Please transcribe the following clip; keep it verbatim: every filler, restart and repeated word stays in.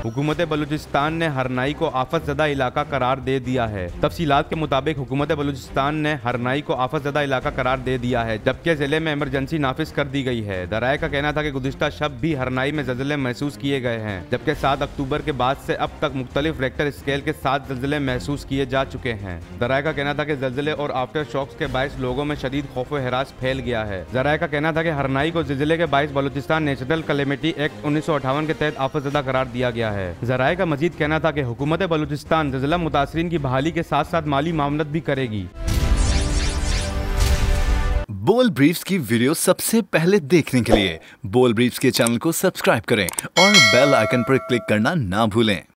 हुकूमत बलूचिस्तान ने हरनाई को आफतज़दा इलाका करार दे दिया है। तफसीलात के मुताबिक हुकूमत बलूचिस्तान ने हरनाई को आफतज़दा इलाका करार दे दिया है, जबकि जिले में इमरजेंसी नाफिज कर दी गई है। दराए का कहना था कि गुज़िश्ता शब भी हरनाई में ज़लज़ले महसूस किए गए हैं, जबकि सात अक्टूबर के बाद से अब तक मुख्तलिफ रेक्टर स्केल के सात ज़लज़ले महसूस किए जा चुके हैं। दराए का कहना था कि ज़लज़ले और आफ्टर शॉक्स के बायस लोगों में शदीद खौफ व हरास फैल गया है। दराए का कहना था कि हरनाई को ज़लज़ले के बायस बलूचिस्तान नेशनल कैलेमिटी एक्ट उन्नीस सौ अट्ठावन के तहत आफतज़दा करार दिया गया है। ज़राए का मजीद कहना था कि हुकूमत बलूचिस्तान ज़लज़ला मुतासरीन की बहाली के साथ साथ माली मामलत भी करेगी। बोल ब्रीफ्स की वीडियो सबसे पहले देखने के लिए बोल ब्रीफ्स के चैनल को सब्सक्राइब करें और बेल आइकन पर क्लिक करना ना भूलें।